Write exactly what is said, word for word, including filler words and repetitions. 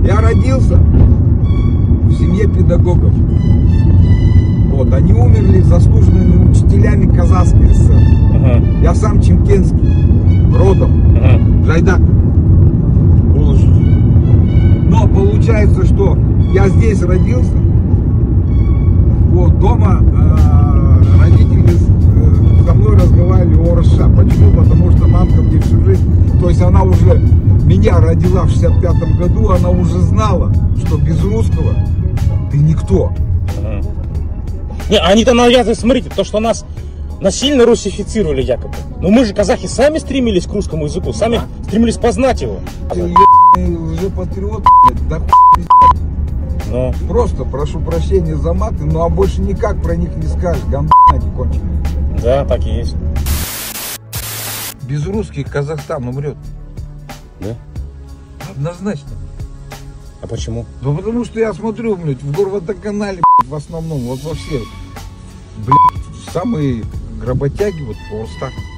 Я родился в семье педагогов. Вот, они умерли заслуженными учителями Казахской ССР. Ага. Я сам чемкенский, родом, ага. Жайдак. Но получается, что я здесь родился, вот, дома э, родители э, со мной разговаривали орысша. Почему? Потому что мамка мне всю жизнь, то есть она уже меня родила в шестьдесят пятом году, она уже знала, что без русского ты никто. Ага. Не, они-то навязывают, смотрите, то, что нас насильно русифицировали якобы. Но мы же, казахи, сами стремились к русскому языку, сами а? стремились познать его. Ты уже патриот, да хуй. Но. Просто прошу прощения за маты, ну а больше никак про них не скажешь, гандоны конченые. Да, так и есть. Без русских Казахстан умрет. Да? Однозначно. А почему? Ну потому что я смотрю, блядь, в Горводоканале, блядь, в основном, вот во все, блядь, самые гработяги, вот просто.